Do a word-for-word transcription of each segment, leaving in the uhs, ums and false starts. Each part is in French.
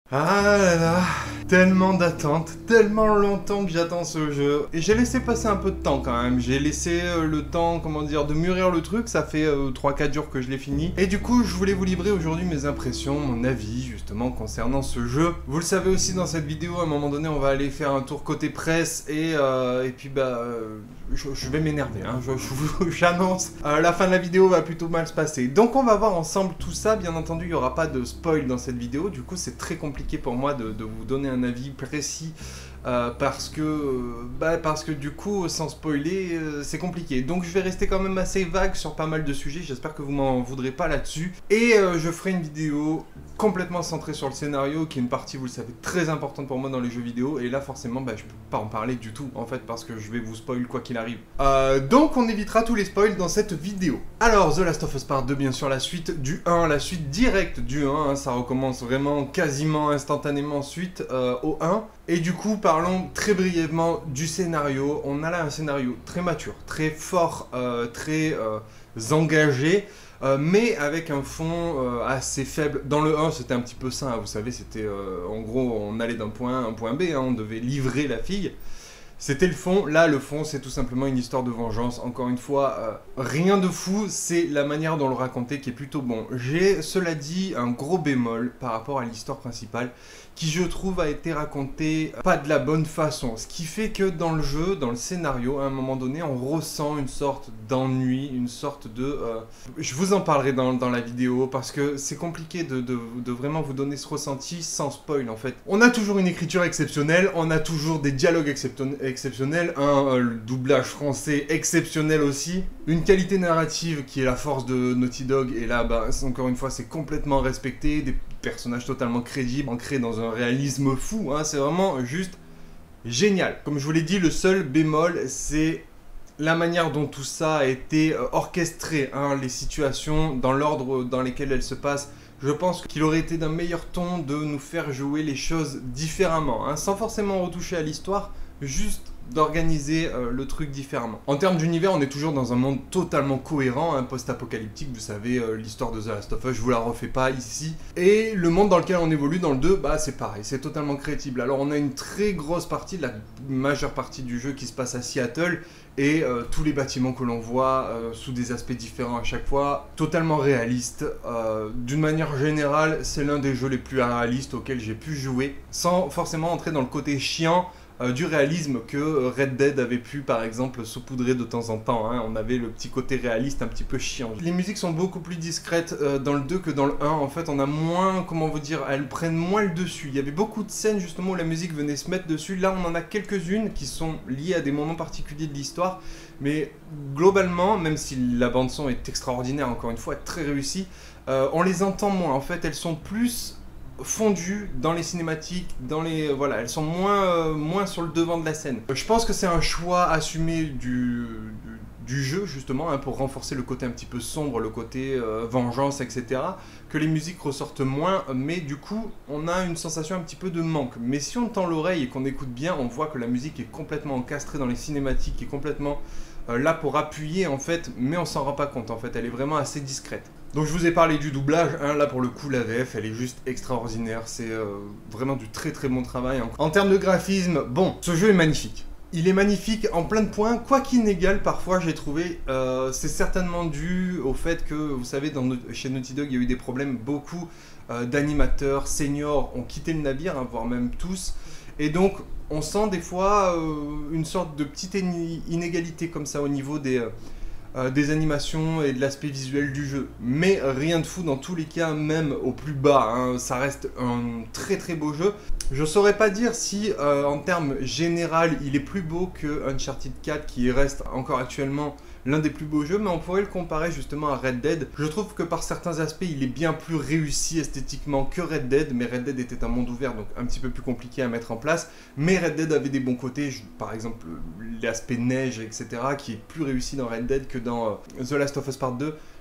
Ah là là, tellement d'attentes, tellement longtemps que j'attends ce jeu. Et j'ai laissé passer un peu de temps quand même, j'ai laissé euh, le temps, comment dire, de mûrir le truc, ça fait euh, trois quatre jours que je l'ai fini. Et du coup, je voulais vous livrer aujourd'hui mes impressions, mon avis justement concernant ce jeu. Vous le savez aussi dans cette vidéo, à un moment donné, on va aller faire un tour côté presse et, euh, et puis bah... Euh, je, je vais m'énerver, hein, je, je, j'annonce, euh, la fin de la vidéo va plutôt mal se passer. Donc on va voir ensemble tout ça, bien entendu, il n'y aura pas de spoil dans cette vidéo, du coup c'est très compliqué pour moi de, de vous donner un avis précis. Euh, parce que bah, parce que du coup sans spoiler euh, c'est compliqué, donc je vais rester quand même assez vague sur pas mal de sujets, j'espère que vous m'en voudrez pas là-dessus, et euh, je ferai une vidéo complètement centrée sur le scénario, qui est une partie, vous le savez, très importante pour moi dans les jeux vidéo, et là forcément bah, je peux pas en parler du tout en fait, parce que je vais vous spoil quoi qu'il arrive. Euh, donc on évitera tous les spoils dans cette vidéo. Alors The Last of Us Part deux, bien sûr, la suite du un, la suite directe du un, hein, ça recommence vraiment quasiment instantanément suite euh, au un. Et du coup, parlons très brièvement du scénario. On a là un scénario très mature, très fort, euh, très euh, engagé, euh, mais avec un fond euh, assez faible. Dans le un, c'était un petit peu ça, hein, vous savez, c'était euh, en gros, on allait d'un point A à un point B, hein, on devait livrer la fille. C'était le fond. Là, le fond, c'est tout simplement une histoire de vengeance. Encore une fois, euh, rien de fou, c'est la manière dont le raconter qui est plutôt bon. J'ai, cela dit, un gros bémol par rapport à l'histoire principale, qui je trouve a été racontée pas de la bonne façon. Ce qui fait que dans le jeu, dans le scénario, à un moment donné, on ressent une sorte d'ennui, une sorte de... Euh... Je vous en parlerai dans, dans la vidéo, parce que c'est compliqué de, de, de vraiment vous donner ce ressenti sans spoil, en fait. On a toujours une écriture exceptionnelle, on a toujours des dialogues exceptionnels, un euh, le doublage français exceptionnel aussi, une qualité narrative qui est la force de Naughty Dog, et là, bah, encore une fois, c'est complètement respecté, des personnages totalement crédibles, ancrés dans un réalisme fou, hein, c'est vraiment juste génial. Comme je vous l'ai dit, le seul bémol, c'est la manière dont tout ça a été euh, orchestré, hein, les situations, dans l'ordre dans lesquelles elles se passent. Je pense qu'il aurait été d'un meilleur ton de nous faire jouer les choses différemment, hein, sans forcément retoucher à l'histoire, juste d'organiser euh, le truc différemment. En termes d'univers, on est toujours dans un monde totalement cohérent, hein, post-apocalyptique, vous savez, euh, l'histoire de The Last of Us, je vous la refais pas ici. Et le monde dans lequel on évolue dans le deux, bah c'est pareil, c'est totalement crédible. Alors on a une très grosse partie, la majeure partie du jeu qui se passe à Seattle, et euh, tous les bâtiments que l'on voit euh, sous des aspects différents à chaque fois, totalement réalistes. Euh, D'une manière générale, c'est l'un des jeux les plus réalistes auxquels j'ai pu jouer, sans forcément entrer dans le côté chiant Euh, du réalisme que Red Dead avait pu par exemple saupoudrer de temps en temps, hein. On avait le petit côté réaliste un petit peu chiant. Les musiques sont beaucoup plus discrètes euh, dans le deux que dans le un, en fait on a moins, comment vous dire, elles prennent moins le dessus. Il y avait beaucoup de scènes justement où la musique venait se mettre dessus, là on en a quelques-unes qui sont liées à des moments particuliers de l'histoire, mais globalement, même si la bande son est extraordinaire, encore une fois, très réussie, euh, on les entend moins, en fait elles sont plus fondues dans les cinématiques, dans les voilà, elles sont moins euh, moins sur le devant de la scène. Je pense que c'est un choix assumé du, du, du jeu justement, hein, pour renforcer le côté un petit peu sombre, le côté euh, vengeance, et cetera. Que les musiques ressortent moins, mais du coup, on a une sensation un petit peu de manque. Mais si on tend l'oreille et qu'on écoute bien, on voit que la musique est complètement encastrée dans les cinématiques, qui est complètement euh, là pour appuyer en fait, mais on s'en rend pas compte en fait. Elle est vraiment assez discrète. Donc je vous ai parlé du doublage, hein, là pour le coup la V F elle est juste extraordinaire, c'est euh, vraiment du très très bon travail. En termes de graphisme, bon, ce jeu est magnifique. Il est magnifique en plein de points, quoi qu'inégale parfois j'ai trouvé, euh, c'est certainement dû au fait que, vous savez, dans, chez Naughty Dog il y a eu des problèmes, beaucoup euh, d'animateurs seniors ont quitté le navire, hein, voire même tous, et donc on sent des fois euh, une sorte de petite inégalité comme ça au niveau des... Euh, Euh, des animations et de l'aspect visuel du jeu, mais rien de fou dans tous les cas, même au plus bas, hein, ça reste un très très beau jeu. Je saurais pas dire si euh, en termes général il est plus beau que Uncharted quatre, qui reste encore actuellement l'un des plus beaux jeux, mais on pourrait le comparer justement à Red Dead. Je trouve que par certains aspects il est bien plus réussi esthétiquement que Red Dead, mais Red Dead était un monde ouvert donc un petit peu plus compliqué à mettre en place, mais Red Dead avait des bons côtés, je, par exemple l'aspect neige, etc., qui est plus réussi dans Red Dead que dans euh, The Last of Us Part deux.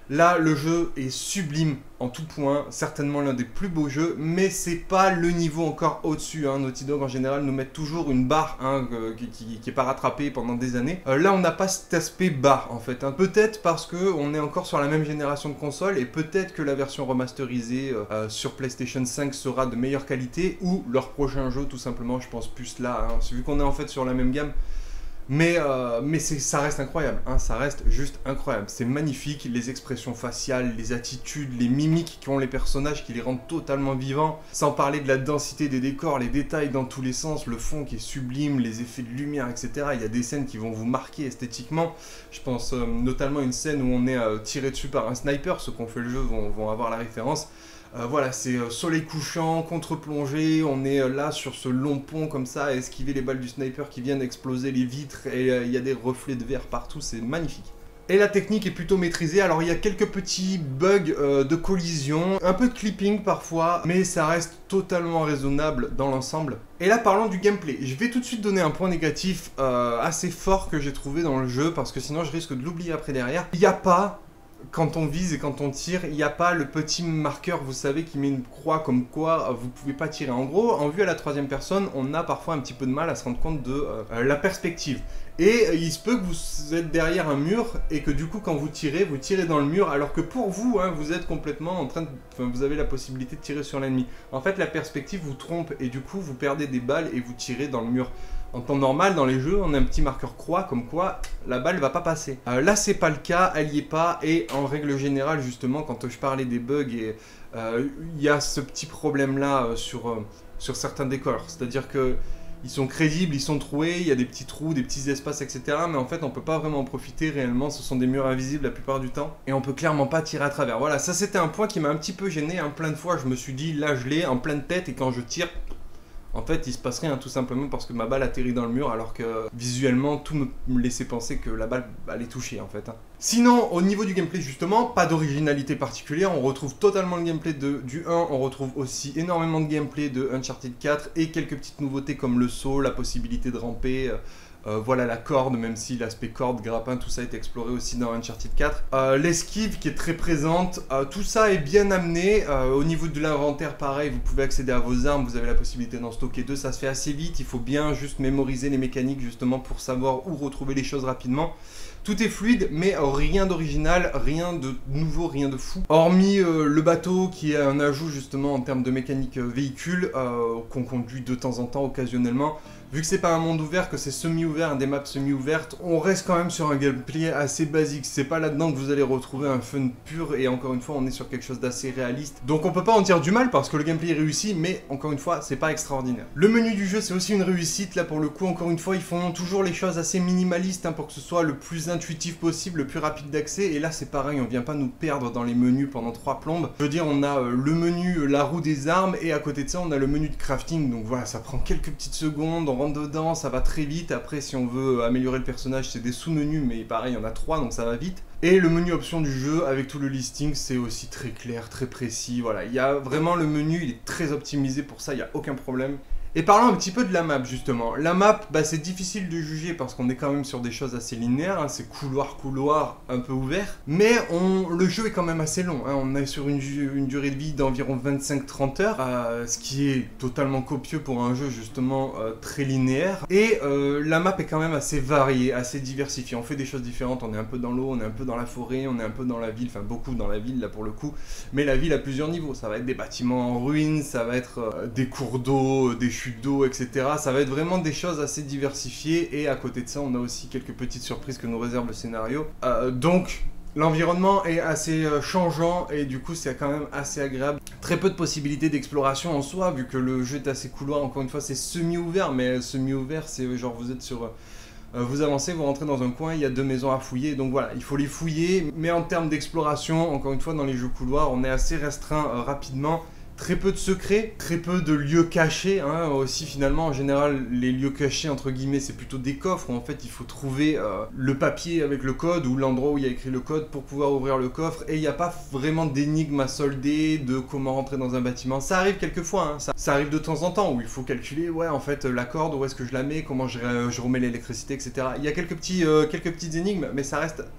Là, le jeu est sublime en tout point, certainement l'un des plus beaux jeux, mais c'est pas le niveau encore au-dessus. Hein. Naughty Dog en général nous met toujours une barre hein, qui, qui, qui est pas rattrapée pendant des années. Euh, là, on n'a pas cet aspect barre en fait. Hein. Peut-être parce que on est encore sur la même génération de consoles et peut-être que la version remasterisée euh, sur PlayStation cinq sera de meilleure qualité ou leur prochain jeu tout simplement. Je pense plus là, hein. Vu qu'on est en fait sur la même gamme. Mais, euh, mais ça reste incroyable, hein, ça reste juste incroyable. C'est magnifique, les expressions faciales, les attitudes, les mimiques qu'ont les personnages qui les rendent totalement vivants. Sans parler de la densité des décors, les détails dans tous les sens, le fond qui est sublime, les effets de lumière, et cetera. Il y a des scènes qui vont vous marquer esthétiquement. Je pense euh, notamment à une scène où on est euh, tiré dessus par un sniper. Ceux qui ont fait le jeu vont, vont avoir la référence. Euh, voilà, c'est euh, soleil couchant, contre-plongée, on est euh, là sur ce long pont comme ça, à esquiver les balles du sniper qui viennent exploser les vitres, et il euh, y a des reflets de verre partout, c'est magnifique. Et la technique est plutôt maîtrisée, alors il y a quelques petits bugs euh, de collision, un peu de clipping parfois, mais ça reste totalement raisonnable dans l'ensemble. Et là parlons du gameplay, je vais tout de suite donner un point négatif euh, assez fort que j'ai trouvé dans le jeu, parce que sinon je risque de l'oublier après derrière. Il n'y a pas... Quand on vise et quand on tire, il n'y a pas le petit marqueur, vous savez, qui met une croix comme quoi vous ne pouvez pas tirer. En gros, en vue à la troisième personne, on a parfois un petit peu de mal à se rendre compte de euh, la perspective. Et euh, il se peut que vous êtes derrière un mur et que du coup, quand vous tirez, vous tirez dans le mur, alors que pour vous, hein, vous êtes complètement en train de... Enfin, vous avez la possibilité de tirer sur l'ennemi. En fait, la perspective vous trompe et du coup, vous perdez des balles et vous tirez dans le mur. En temps normal, dans les jeux, on a un petit marqueur croix, comme quoi la balle va pas passer. Euh, là, c'est pas le cas, elle y est pas, et en règle générale, justement, quand je parlais des bugs, il euh, y a ce petit problème-là euh, sur, euh, sur certains décors. C'est-à-dire que ils sont crédibles, ils sont troués, il y a des petits trous, des petits espaces, et cetera. Mais en fait, on peut pas vraiment en profiter réellement, ce sont des murs invisibles la plupart du temps, et on peut clairement pas tirer à travers. Voilà, ça c'était un point qui m'a un petit peu gêné, hein. Plein de fois, je me suis dit, là je l'ai, en pleine tête, et quand je tire... En fait, il se passe rien tout simplement parce que ma balle atterrit dans le mur alors que visuellement, tout me laissait penser que la balle allait toucher en fait. Hein. Sinon, au niveau du gameplay justement, pas d'originalité particulière, on retrouve totalement le gameplay de, du un, on retrouve aussi énormément de gameplay de Uncharted quatre et quelques petites nouveautés comme le saut, la possibilité de ramper... Euh, voilà la corde, même si l'aspect corde, grappin, tout ça est exploré aussi dans Uncharted quatre. Euh, L'esquive qui est très présente, euh, tout ça est bien amené. Euh, au niveau de l'inventaire, pareil, vous pouvez accéder à vos armes, vous avez la possibilité d'en stocker deux, ça se fait assez vite. Il faut bien juste mémoriser les mécaniques justement pour savoir où retrouver les choses rapidement. Tout est fluide, mais rien d'original, rien de nouveau, rien de fou. Hormis euh, le bateau qui est un ajout justement en termes de mécanique euh, véhicule, euh, qu'on conduit de temps en temps, occasionnellement. Vu que c'est pas un monde ouvert, que c'est semi-ouvert, des maps semi-ouvertes, on reste quand même sur un gameplay assez basique. C'est pas là-dedans que vous allez retrouver un fun pur, et encore une fois, on est sur quelque chose d'assez réaliste. Donc on peut pas en dire du mal, parce que le gameplay est réussi, mais encore une fois, c'est pas extraordinaire. Le menu du jeu, c'est aussi une réussite, là pour le coup, encore une fois, ils font toujours les choses assez minimalistes, hein, pour que ce soit le plus intuitif possible, le plus rapide d'accès, et là c'est pareil, on vient pas nous perdre dans les menus pendant trois plombes. Je veux dire, on a euh, le menu, euh, la roue des armes, et à côté de ça, on a le menu de crafting, donc voilà, ça prend quelques petites secondes, on rentre dedans, ça va très vite. Après, si on veut améliorer le personnage, c'est des sous-menus, mais pareil, il y en a trois, donc ça va vite. Et le menu option du jeu, avec tout le listing, c'est aussi très clair, très précis, voilà. Il y a vraiment le menu, il est très optimisé pour ça, il n'y a aucun problème. Et parlons un petit peu de la map justement. La map, bah, c'est difficile de juger parce qu'on est quand même sur des choses assez linéaires, hein, c'est couloir-couloir un peu ouvert. Mais on, le jeu est quand même assez long, hein, on est sur une, une durée de vie d'environ vingt-cinq à trente heures, euh, ce qui est totalement copieux pour un jeu justement euh, très linéaire. Et euh, la map est quand même assez variée, assez diversifiée, on fait des choses différentes, on est un peu dans l'eau, on est un peu dans la forêt, on est un peu dans la ville, enfin beaucoup dans la ville là pour le coup. Mais la ville a plusieurs niveaux, ça va être des bâtiments en ruine, ça va être euh, des cours d'eau, des chutes d'eau, et cetera. Ça va être vraiment des choses assez diversifiées, et à côté de ça, on a aussi quelques petites surprises que nous réserve le scénario. Euh, donc, l'environnement est assez euh, changeant, et du coup, c'est quand même assez agréable. Très peu de possibilités d'exploration en soi, vu que le jeu est assez couloir. Encore une fois, c'est semi-ouvert, mais semi-ouvert, c'est genre vous êtes sur... Euh, vous avancez, vous rentrez dans un coin, il y a deux maisons à fouiller, donc voilà, il faut les fouiller. Mais en termes d'exploration, encore une fois, dans les jeux couloirs, on est assez restreint euh, rapidement. Très peu de secrets, très peu de lieux cachés, hein, aussi finalement en général les lieux cachés entre guillemets c'est plutôt des coffres où en fait il faut trouver euh, le papier avec le code ou l'endroit où il y a écrit le code pour pouvoir ouvrir le coffre, et il n'y a pas vraiment d'énigme à solder de comment rentrer dans un bâtiment. Ça arrive quelquefois, hein, ça, ça arrive de temps en temps où il faut calculer, ouais en fait la corde, où est-ce que je la mets, comment je, je remets l'électricité, et cetera. Il y a quelques, petits, euh, quelques petites énigmes, mais ça reste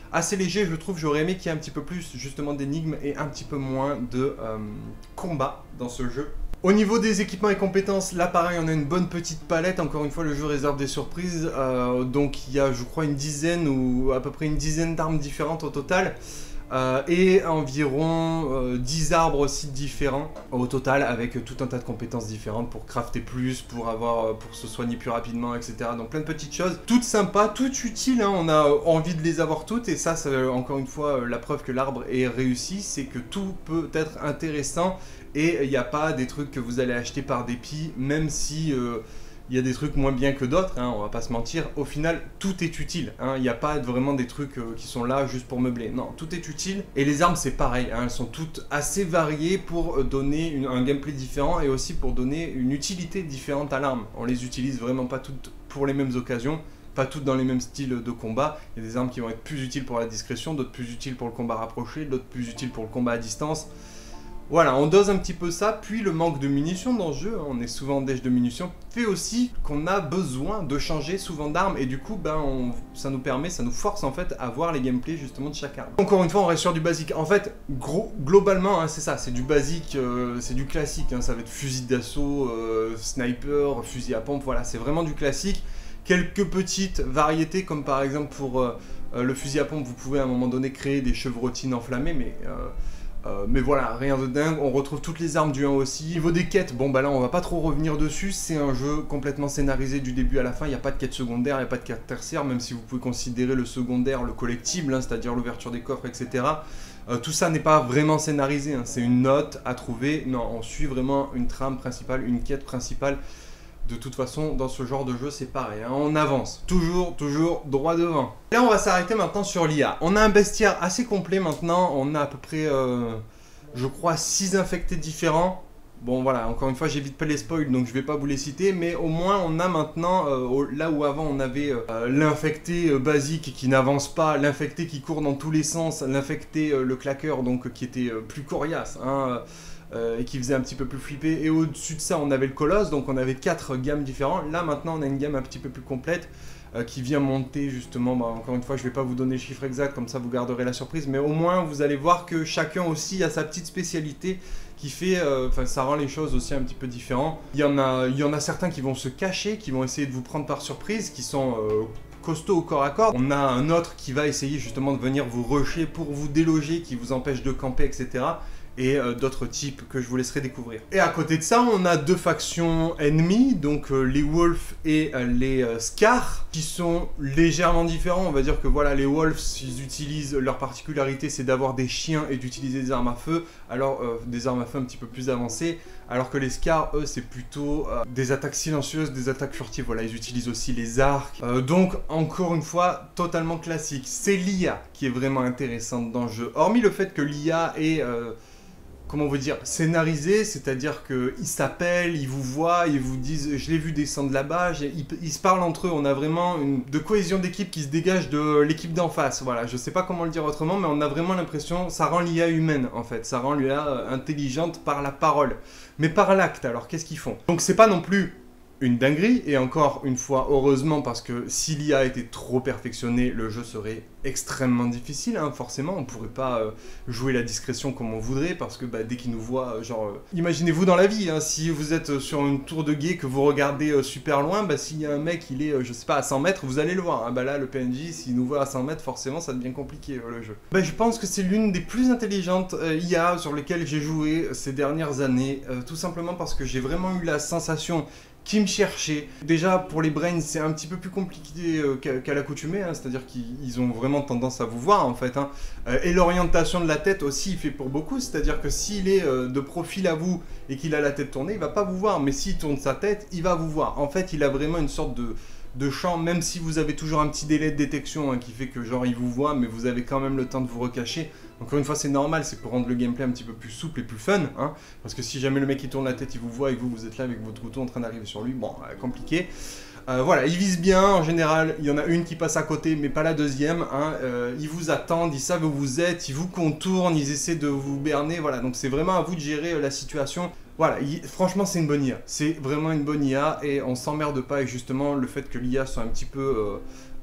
assez léger, je trouve. J'aurais aimé qu'il y ait un petit peu plus justement d'énigmes et un petit peu moins de euh, combat dans ce jeu. Au niveau des équipements et compétences, là pareil, on a une bonne petite palette. Encore une fois, le jeu réserve des surprises. Euh, donc il y a, je crois, une dizaine ou à peu près une dizaine d'armes différentes au total. Euh, et environ euh, dix arbres aussi différents au total, avec tout un tas de compétences différentes pour crafter plus, pour avoir, pour se soigner plus rapidement, et cetera. Donc plein de petites choses, toutes sympas, toutes utiles, hein. On a envie de les avoir toutes, et ça c'est encore une fois la preuve que l'arbre est réussi, c'est que tout peut être intéressant, et il n'y a pas des trucs que vous allez acheter par dépit, même si... Euh, il y a des trucs moins bien que d'autres, hein, on va pas se mentir. Au final, tout est utile. Hein, il n'y a pas vraiment des trucs euh, qui sont là juste pour meubler. Non, tout est utile. Et les armes, c'est pareil. Hein, elles sont toutes assez variées pour donner une, un gameplay différent et aussi pour donner une utilité différente à l'arme. On les utilise vraiment pas toutes pour les mêmes occasions. Pas toutes dans les mêmes styles de combat. Il y a des armes qui vont être plus utiles pour la discrétion, d'autres plus utiles pour le combat rapproché, d'autres plus utiles pour le combat à distance. Voilà, on dose un petit peu ça, puis le manque de munitions dans le jeu, on est souvent en déche de munitions, fait aussi qu'on a besoin de changer souvent d'armes, et du coup, ben, on, ça nous permet, ça nous force en fait à voir les gameplays justement de chaque arme. Encore une fois, on reste sur du basique. En fait, gros, globalement, hein, c'est ça, c'est du basique, euh, c'est du classique, hein, ça va être fusil d'assaut, euh, sniper, fusil à pompe, voilà, c'est vraiment du classique. Quelques petites variétés, comme par exemple pour euh, le fusil à pompe, vous pouvez à un moment donné créer des chevrotines enflammées, mais... Euh, Euh, mais voilà, rien de dingue, on retrouve toutes les armes du un aussi. Niveau des quêtes, bon bah là on va pas trop revenir dessus, c'est un jeu complètement scénarisé du début à la fin, il n'y a pas de quête secondaire, il n'y a pas de quête tertiaire, même si vous pouvez considérer le secondaire, le collectible, hein, c'est-à-dire l'ouverture des coffres, et cetera. Euh, tout ça n'est pas vraiment scénarisé, hein, c'est une note à trouver, non, on suit vraiment une trame principale, une quête principale. De toute façon, dans ce genre de jeu, c'est pareil, hein, on avance, toujours, toujours droit devant. Là, on va s'arrêter maintenant sur l'I A. On a un bestiaire assez complet maintenant, on a à peu près, euh, je crois, six infectés différents. Bon, voilà, encore une fois, j'évite pas les spoils, donc je vais pas vous les citer, mais au moins, on a maintenant, euh, là où avant, on avait euh, l'infecté euh, basique qui n'avance pas, l'infecté qui court dans tous les sens, l'infecté, euh, le claqueur, donc qui était euh, plus coriace, hein, Euh, et qui faisait un petit peu plus flipper, et au-dessus de ça on avait le colosse, donc on avait quatre gammes différentes. Là maintenant on a une gamme un petit peu plus complète euh, qui vient monter justement, bah, encore une fois je vais pas vous donner le chiffre exact, comme ça vous garderez la surprise, mais au moins vous allez voir que chacun aussi a sa petite spécialité qui fait, enfin euh, ça rend les choses aussi un petit peu différentes. Il y en a, il y en a certains qui vont se cacher, qui vont essayer de vous prendre par surprise, qui sont... Euh, costaud au corps à corps. On a un autre qui va essayer justement de venir vous rusher pour vous déloger, qui vous empêche de camper, et cetera. Et euh, d'autres types que je vous laisserai découvrir. Et à côté de ça, on a deux factions ennemies, donc euh, les Wolves et euh, les euh, Scars, qui sont légèrement différents. On va dire que voilà, les Wolves, ils utilisent, leur particularité, c'est d'avoir des chiens et d'utiliser des armes à feu, alors euh, des armes à feu un petit peu plus avancées, alors que les Scars, eux, c'est plutôt euh, des attaques silencieuses, des attaques furtives. Voilà, ils utilisent aussi les arcs. Euh, donc, encore une fois, totalement classique. C'est l'I A qui est vraiment intéressante dans le jeu. Hormis le fait que l'I A est... Euh, comment vous dire, scénarisé, c'est-à-dire qu'ils s'appellent, ils vous voient, ils vous disent « je l'ai vu descendre là-bas », ils, ils se parlent entre eux, on a vraiment une de cohésion d'équipe qui se dégage de l'équipe d'en face, voilà, je sais pas comment le dire autrement, mais on a vraiment l'impression, ça rend l'I A humaine en fait, ça rend l'I A intelligente par la parole, mais par l'acte, alors qu'est-ce qu'ils font? Donc c'est pas non plus une dinguerie, et encore une fois, heureusement, parce que si l'I A était trop perfectionnée, le jeu serait extrêmement difficile, hein, forcément, on pourrait pas euh, jouer la discrétion comme on voudrait, parce que bah, dès qu'il nous voit, euh, genre, euh, imaginez-vous dans la vie, hein, si vous êtes sur une tour de guet, que vous regardez euh, super loin, bah, s'il y a un mec, il est, euh, je sais pas, à cent mètres, vous allez le voir, hein, bah là, le P N J, s'il nous voit à cent mètres, forcément, ça devient compliqué, euh, le jeu. Bah, je pense que c'est l'une des plus intelligentes euh, I A sur lesquelles j'ai joué ces dernières années, euh, tout simplement parce que j'ai vraiment eu la sensation qui me cherchait. Déjà, pour les brains, c'est un petit peu plus compliqué euh, qu'à qu'à l'accoutumée, hein, c'est-à-dire qu'ils ont vraiment tendance à vous voir, en fait. Hein. Euh, et l'orientation de la tête aussi, il fait pour beaucoup, c'est-à-dire que s'il est euh, de profil à vous et qu'il a la tête tournée, il va pas vous voir, mais s'il tourne sa tête, il va vous voir. En fait, il a vraiment une sorte de... de champ, même si vous avez toujours un petit délai de détection hein, qui fait que genre il vous voit, mais vous avez quand même le temps de vous recacher. Encore une fois, c'est normal, c'est pour rendre le gameplay un petit peu plus souple et plus fun, hein, parce que si jamais le mec il tourne la tête, il vous voit et que vous, vous êtes là avec votre couteau en train d'arriver sur lui, bon, euh, compliqué. Euh, voilà, ils visent bien, en général, il y en a une qui passe à côté, mais pas la deuxième, hein, euh, ils vous attendent, ils savent où vous êtes, ils vous contournent, ils essaient de vous berner, voilà, donc c'est vraiment à vous de gérer euh, la situation. Voilà, il, franchement c'est une bonne I A, c'est vraiment une bonne I A, et on s'emmerde pas avec justement le fait que l'I A soit un petit peu... Euh,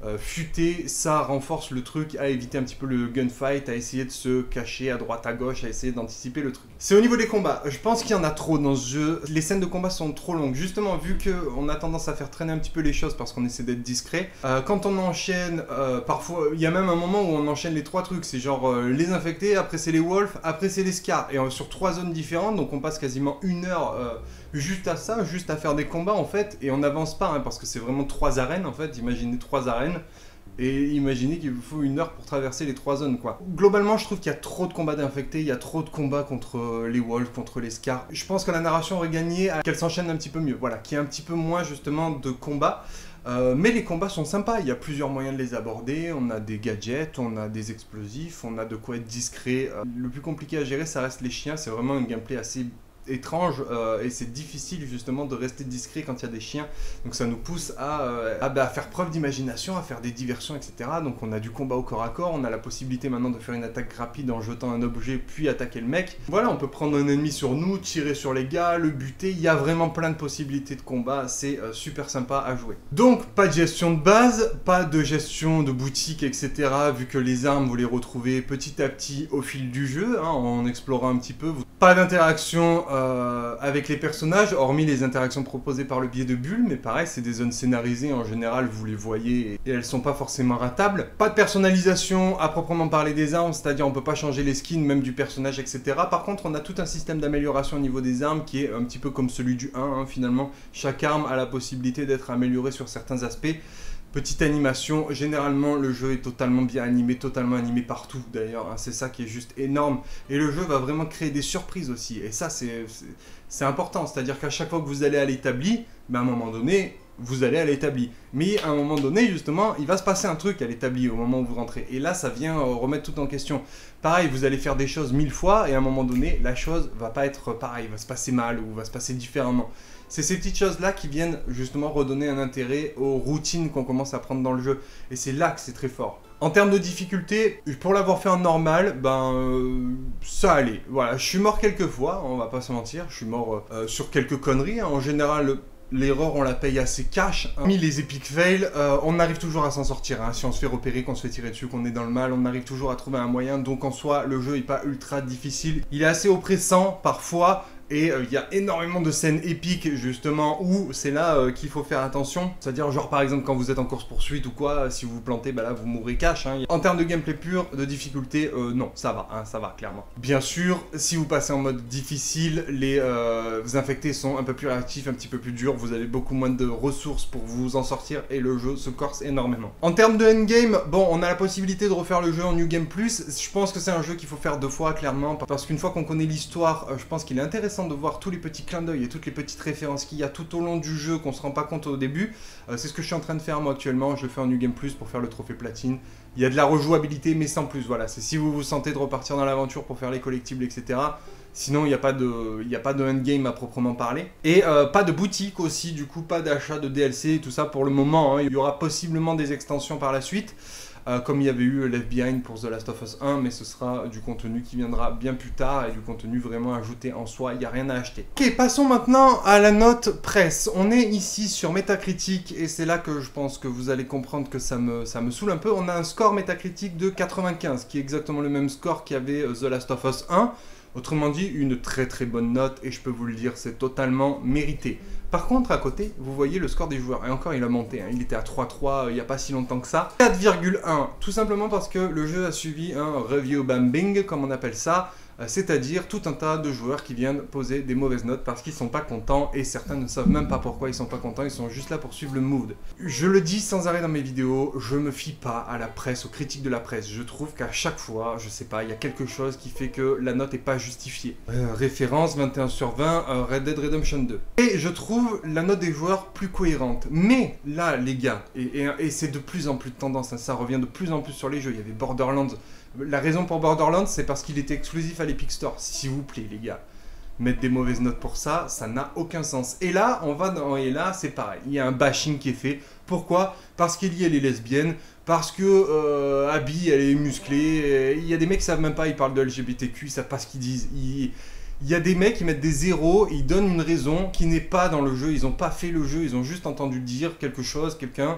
euh, futé, ça renforce le truc à éviter un petit peu le gunfight, à essayer de se cacher à droite à gauche, à essayer d'anticiper le truc. C'est au niveau des combats, je pense qu'il y en a trop dans ce jeu, les scènes de combat sont trop longues, justement vu qu'on a tendance à faire traîner un petit peu les choses parce qu'on essaie d'être discret, euh, quand on enchaîne, euh, parfois, il y a même un moment où on enchaîne les trois trucs, c'est genre euh, les infectés, après c'est les wolves, après c'est les scars, et euh, sur trois zones différentes, donc on passe quasiment une heure euh, juste à ça, juste à faire des combats en fait, et on n'avance pas, hein, parce que c'est vraiment trois arènes en fait, imaginez trois arènes, et imaginez qu'il vous faut une heure pour traverser les trois zones quoi. Globalement je trouve qu'il y a trop de combats d'infectés, il y a trop de combats contre les wolves, contre les scars. Je pense que la narration aurait gagné à qu'elle s'enchaîne un petit peu mieux, voilà, qu'il y ait un petit peu moins justement de combats. Euh, mais les combats sont sympas, il y a plusieurs moyens de les aborder, on a des gadgets, on a des explosifs, on a de quoi être discret. Euh, le plus compliqué à gérer ça reste les chiens, c'est vraiment un gameplay assez étrange euh, et c'est difficile justement de rester discret quand il y a des chiens, donc ça nous pousse à, euh, à, bah, à faire preuve d'imagination, à faire des diversions, etc. Donc on a du combat au corps à corps, on a la possibilité maintenant de faire une attaque rapide en jetant un objet puis attaquer le mec. Voilà, on peut prendre un ennemi sur nous, tirer sur les gars, le buter, il y a vraiment plein de possibilités de combat, c'est euh, super sympa à jouer. Donc pas de gestion de base, pas de gestion de boutique, etc. vu que les armes vous les retrouvez petit à petit au fil du jeu, hein, en explorant un petit peu. Pas d'interaction Euh, avec les personnages, hormis les interactions proposées par le biais de bulles, mais pareil, c'est des zones scénarisées, en général, vous les voyez, et elles sont pas forcément ratables. Pas de personnalisation à proprement parler des armes, c'est-à-dire on peut pas changer les skins, même du personnage, et cetera. Par contre, on a tout un système d'amélioration au niveau des armes, qui est un petit peu comme celui du un, hein, finalement. Chaque arme a la possibilité d'être améliorée sur certains aspects. Petite animation, généralement le jeu est totalement bien animé, totalement animé partout d'ailleurs, hein, c'est ça qui est juste énorme. Et le jeu va vraiment créer des surprises aussi, et ça c'est important, c'est-à-dire qu'à chaque fois que vous allez à l'établi, ben, à un moment donné, vous allez à l'établi. Mais à un moment donné, justement, il va se passer un truc à l'établi au moment où vous rentrez. Et là, ça vient euh, remettre tout en question. Pareil, vous allez faire des choses mille fois, et à un moment donné, la chose va pas être pareil, va se passer mal, ou va se passer différemment. C'est ces petites choses-là qui viennent justement redonner un intérêt aux routines qu'on commence à prendre dans le jeu. Et c'est là que c'est très fort. En termes de difficulté, pour l'avoir fait en normal, ben euh, ça allait. Voilà, je suis mort quelques fois, on va pas se mentir. Je suis mort euh, sur quelques conneries. Hein. En général, l'erreur on la paye assez cash. Hein. Mis les epic fails, euh, on arrive toujours à s'en sortir. Hein. Si on se fait repérer, qu'on se fait tirer dessus, qu'on est dans le mal, on arrive toujours à trouver un moyen. Donc en soi, le jeu est pas ultra difficile. Il est assez oppressant parfois. Et il euh, y a énormément de scènes épiques justement où c'est là euh, qu'il faut faire attention. C'est-à-dire genre par exemple quand vous êtes en course poursuite ou quoi, si vous vous plantez, bah là vous mourrez cash. Hein. En termes de gameplay pur, de difficulté, euh, non, ça va, hein, ça va clairement. Bien sûr, si vous passez en mode difficile, les euh, infectés sont un peu plus réactifs, un petit peu plus durs, vous avez beaucoup moins de ressources pour vous en sortir et le jeu se corse énormément. En termes de endgame, bon, on a la possibilité de refaire le jeu en New Game Plus. Je pense que c'est un jeu qu'il faut faire deux fois clairement parce qu'une fois qu'on connaît l'histoire, euh, je pense qu'il est intéressant de voir tous les petits clins d'œil et toutes les petites références qu'il y a tout au long du jeu qu'on se rend pas compte au début. Euh, c'est ce que je suis en train de faire moi actuellement, je le fais en New Game Plus pour faire le trophée platine. Il y a de la rejouabilité mais sans plus, voilà, c'est si vous vous sentez de repartir dans l'aventure pour faire les collectibles, et cetera. Sinon, il n'y a pas de, il n'y a pas de endgame à proprement parler. Et euh, pas de boutique aussi, du coup, pas d'achat de D L C, tout ça pour le moment. Hein. Il y aura possiblement des extensions par la suite. Euh, comme il y avait eu Left Behind pour The Last of Us un, mais ce sera du contenu qui viendra bien plus tard et du contenu vraiment ajouté en soi, il n'y a rien à acheter. Ok, passons maintenant à la note presse. On est ici sur Metacritic et c'est là que je pense que vous allez comprendre que ça me, ça me saoule un peu. On a un score Metacritic de quatre-vingt-quinze, qui est exactement le même score qu'avait The Last of Us un. Autrement dit, une très très bonne note, et je peux vous le dire, c'est totalement mérité. Par contre, à côté, vous voyez le score des joueurs, et encore il a monté, hein. Il était à trois trois euh, il n'y a pas si longtemps que ça. quatre virgule un, tout simplement parce que le jeu a suivi un review bombing, comme on appelle ça, euh, c'est-à-dire tout un tas de joueurs qui viennent poser des mauvaises notes parce qu'ils sont pas contents, et certains ne savent même pas pourquoi ils sont pas contents, ils sont juste là pour suivre le mood. Je le dis sans arrêt dans mes vidéos, je me fie pas à la presse, aux critiques de la presse. Je trouve qu'à chaque fois, je sais pas, il y a quelque chose qui fait que la note est pas justifiée. Euh, référence vingt et un sur vingt, euh, Red Dead Redemption deux. Et je trouve la note des joueurs plus cohérente. Mais là, les gars, et, et, et c'est de plus en plus de tendance, hein, ça revient de plus en plus sur les jeux. Il y avait Borderlands. La raison pour Borderlands, c'est parce qu'il était exclusif à l'Epic Store. S'il vous plaît, les gars. Mettre des mauvaises notes pour ça, ça n'a aucun sens. Et là, on va dans... Et là, c'est pareil. Il y a un bashing qui est fait. Pourquoi? Parce qu'Ellie, elle est lesbienne. Parce que euh, Abby, elle est musclée. Il y a des mecs qui savent même pas, ils parlent de L G B T Q, ils savent pas ce qu'ils disent. Ils... Il y a des mecs qui mettent des zéros, ils donnent une raison qui n'est pas dans le jeu. Ils n'ont pas fait le jeu, ils ont juste entendu dire quelque chose, quelqu'un.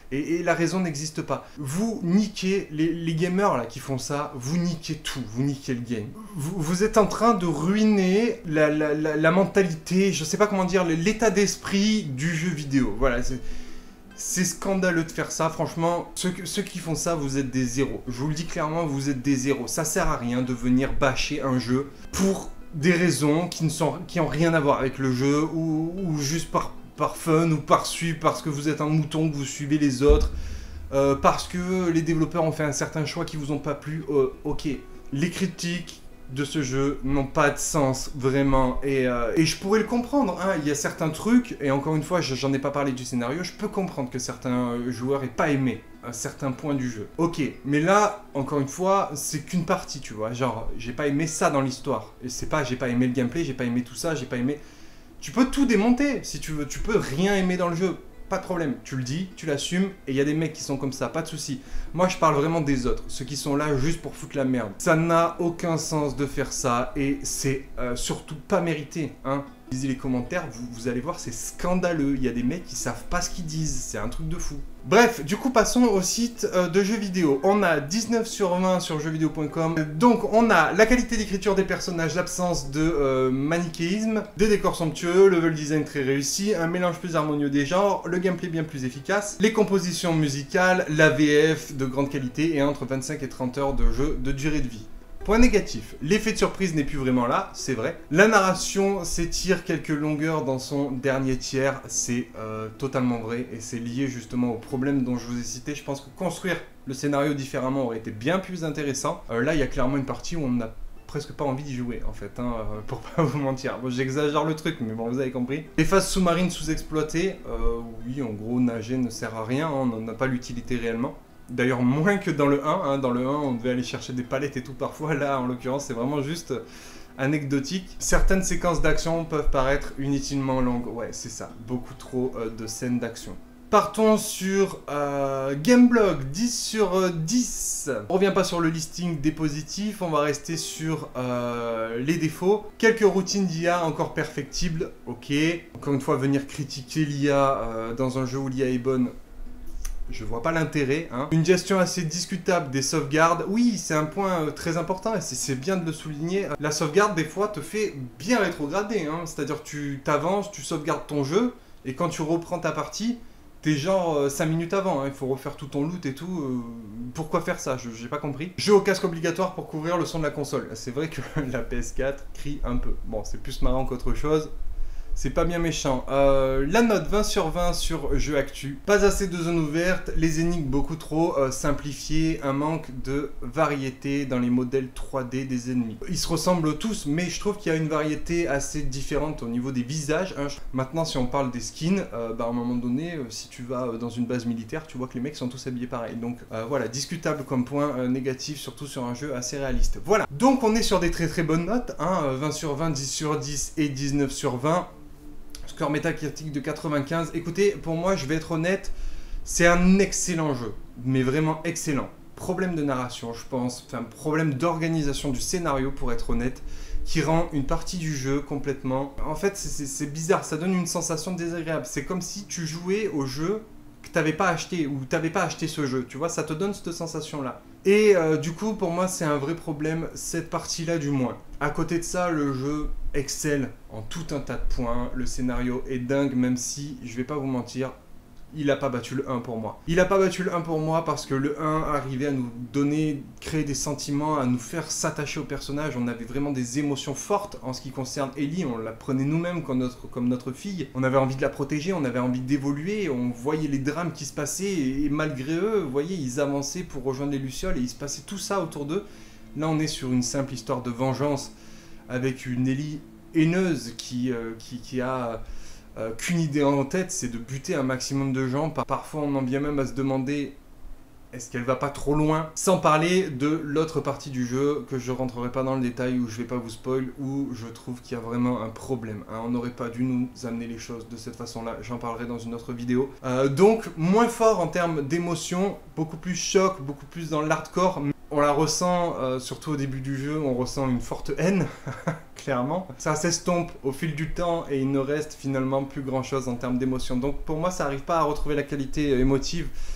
Et, et la raison n'existe pas. Vous niquez, les, les gamers là qui font ça, vous niquez tout, vous niquez le game. Vous, vous êtes en train de ruiner la, la, la, la mentalité, je sais pas comment dire, l'état d'esprit du jeu vidéo. Voilà, c'est... C'est scandaleux de faire ça, franchement, ceux, ceux qui font ça, vous êtes des zéros. Je vous le dis clairement, vous êtes des zéros. Ça sert à rien de venir bâcher un jeu pour des raisons qui ne sont, qui ont rien à voir avec le jeu, ou, ou juste par, par fun, ou par suivre, parce que vous êtes un mouton, que vous suivez les autres, euh, parce que les développeurs ont fait un certain choix qui vous ont pas plu. Euh, ok, les critiques de ce jeu n'ont pas de sens, vraiment, et, euh, et je pourrais le comprendre, hein. Il y a certains trucs, et encore une fois, j'en ai pas parlé du scénario, je peux comprendre que certains joueurs aient pas aimé un certain point du jeu. Ok, mais là, encore une fois, c'est qu'une partie, tu vois, genre, j'ai pas aimé ça dans l'histoire, et c'est pas, j'ai pas aimé le gameplay, j'ai pas aimé tout ça, j'ai pas aimé... Tu peux tout démonter, si tu veux, tu peux rien aimer dans le jeu. Pas de problème, tu le dis, tu l'assumes, et il y a des mecs qui sont comme ça, pas de souci. Moi, je parle vraiment des autres, ceux qui sont là juste pour foutre la merde. Ça n'a aucun sens de faire ça, et c'est euh, surtout pas mérité, hein. Lisez les commentaires, vous, vous allez voir, c'est scandaleux. Il y a des mecs qui savent pas ce qu'ils disent, c'est un truc de fou. Bref, du coup, passons au site euh, de jeux vidéo. On a dix-neuf sur vingt sur jeux vidéo point com. Donc, on a la qualité d'écriture des personnages, l'absence de euh, manichéisme, des décors somptueux, level design très réussi, un mélange plus harmonieux des genres, le gameplay bien plus efficace, les compositions musicales, la V F de grande qualité et entre vingt-cinq et trente heures de jeu de durée de vie. Point négatif, l'effet de surprise n'est plus vraiment là, c'est vrai. La narration s'étire quelques longueurs dans son dernier tiers, c'est euh, totalement vrai, et c'est lié justement au problème dont je vous ai cité. Je pense que construire le scénario différemment aurait été bien plus intéressant. Euh, là, il y a clairement une partie où on n'a presque pas envie d'y jouer, en fait, hein, euh, pour pas vous mentir. Bon, j'exagère le truc, mais bon, vous avez compris. Les phases sous-marines sous-exploitées, euh, oui, en gros, nager ne sert à rien, hein, on n'en a pas l'utilité réellement. D'ailleurs, moins que dans le un, hein. Dans le un, on devait aller chercher des palettes et tout parfois. Là, en l'occurrence, c'est vraiment juste anecdotique. Certaines séquences d'action peuvent paraître inutilement longues. Ouais, c'est ça. Beaucoup trop euh, de scènes d'action. Partons sur euh, Gameblog, dix sur dix. On revient pas sur le listing des positifs, on va rester sur euh, les défauts. Quelques routines d'I A encore perfectibles, ok. Encore une fois, venir critiquer l'I A euh, dans un jeu où l'I A est bonne, je vois pas l'intérêt, hein. Une gestion assez discutable des sauvegardes. Oui, c'est un point euh, très important et c'est bien de le souligner. La sauvegarde, des fois, te fait bien rétrograder, hein. C'est-à-dire que tu t'avances, tu sauvegardes ton jeu, et quand tu reprends ta partie, t'es genre euh, cinq minutes avant, hein. Il faut refaire tout ton loot et tout. Euh, pourquoi faire ça? Je j'ai pas compris. Jeu au casque obligatoire pour couvrir le son de la console. C'est vrai que la P S quatre crie un peu. Bon, c'est plus marrant qu'autre chose. C'est pas bien méchant. Euh, la note vingt sur vingt sur Jeux Actu. Pas assez de zones ouvertes, les énigmes beaucoup trop euh, simplifiées, un manque de variété dans les modèles trois D des ennemis. Ils se ressemblent tous, mais je trouve qu'il y a une variété assez différente au niveau des visages, hein. Maintenant, si on parle des skins, euh, bah, à un moment donné, euh, si tu vas dans une base militaire, tu vois que les mecs sont tous habillés pareil. Donc euh, voilà, discutable comme point euh, négatif, surtout sur un jeu assez réaliste. Voilà, donc on est sur des très très bonnes notes, hein, vingt sur vingt, dix sur dix et dix-neuf sur vingt. Score métacritique de quatre-vingt-quinze. Écoutez, pour moi, je vais être honnête, c'est un excellent jeu, mais vraiment excellent. Problème de narration, je pense, enfin problème d'organisation du scénario, pour être honnête, qui rend une partie du jeu complètement... En fait, c'est bizarre, ça donne une sensation désagréable. C'est comme si tu jouais au jeu que t'avais pas acheté, ou t'avais pas acheté ce jeu, tu vois, ça te donne cette sensation-là. Et euh, du coup, pour moi, c'est un vrai problème, cette partie-là du moins. À côté de ça, le jeu excelle en tout un tas de points, le scénario est dingue, même si, je vais pas vous mentir, il a pas battu le un pour moi. Il a pas battu le un pour moi parce que le un arrivait à nous donner, créer des sentiments, à nous faire s'attacher au personnage. On avait vraiment des émotions fortes en ce qui concerne Ellie. On la prenait nous-mêmes comme notre, comme notre fille. On avait envie de la protéger, on avait envie d'évoluer. On voyait les drames qui se passaient et, et malgré eux, vous voyez, ils avançaient pour rejoindre les Lucioles et il se passait tout ça autour d'eux. Là, on est sur une simple histoire de vengeance avec une Ellie haineuse qui, euh, qui, qui a... Euh, qu'une idée en tête, c'est de buter un maximum de gens. Parfois, on en vient même à se demander est-ce qu'elle va pas trop loin. Sans parler de l'autre partie du jeu, que je rentrerai pas dans le détail, où je vais pas vous spoil, où je trouve qu'il y a vraiment un problème, hein. On n'aurait pas dû nous amener les choses de cette façon-là. J'en parlerai dans une autre vidéo. Euh, donc, moins fort en termes d'émotion, beaucoup plus choc, beaucoup plus dans l'hardcore. On la ressent, euh, surtout au début du jeu, on ressent une forte haine, clairement. Ça s'estompe au fil du temps et il ne reste finalement plus grand chose en termes d'émotion. Donc pour moi, ça n'arrive pas à retrouver la qualité émotive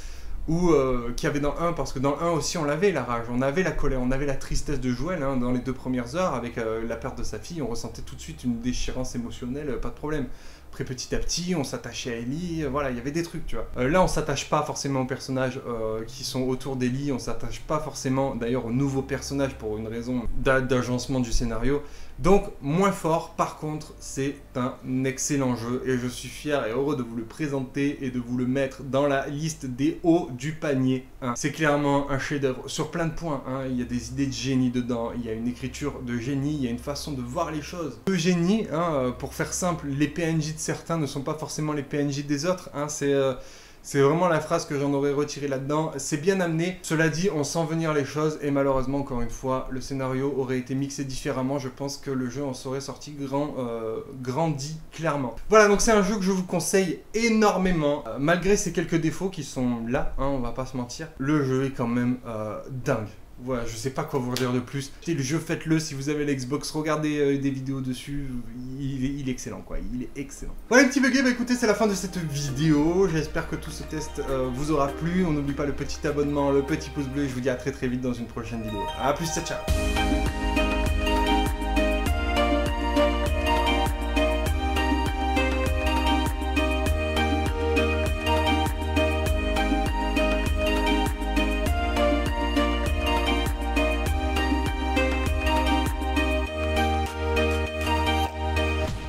ou euh, qu'il y avait dans le un, parce que dans le un aussi on l'avait la rage, on avait la colère, on avait la tristesse de Joël hein, dans les deux premières heures avec euh, la perte de sa fille, on ressentait tout de suite une déchirance émotionnelle, euh, pas de problème. Après petit à petit, on s'attachait à Ellie, euh, voilà, il y avait des trucs, tu vois. Euh, là, on s'attache pas forcément aux personnages euh, qui sont autour d'Ellie, on s'attache pas forcément, d'ailleurs, aux nouveaux personnages pour une raison d'agencement du scénario. Donc, moins fort, par contre, c'est un excellent jeu et je suis fier et heureux de vous le présenter et de vous le mettre dans la liste des hauts du panier. Hein. C'est clairement un chef-d'œuvre sur plein de points. Hein. Il y a des idées de génie dedans, il y a une écriture de génie, il y a une façon de voir les choses. Le génie, hein, pour faire simple, les P N J de certains ne sont pas forcément les P N J des autres. Hein. C'est... Euh, C'est vraiment la phrase que j'en aurais retirée là-dedans. C'est bien amené. Cela dit, on sent venir les choses et malheureusement, encore une fois, le scénario aurait été mixé différemment. Je pense que le jeu en serait sorti grand, euh, grandi clairement. Voilà, donc c'est un jeu que je vous conseille énormément. Euh, malgré ses quelques défauts qui sont là, hein, on va pas se mentir. Le jeu est quand même euh, dingue. Voilà, je sais pas quoi vous dire de plus. Le jeu, faites-le si vous avez l'Xbox, regardez euh, des vidéos dessus, il est, il est excellent quoi, il est excellent. Voilà les petits buggés, bah écoutez, c'est la fin de cette vidéo, j'espère que tout ce test euh, vous aura plu, on n'oublie pas le petit abonnement, le petit pouce bleu, je vous dis à très très vite dans une prochaine vidéo. A plus, ciao ciao.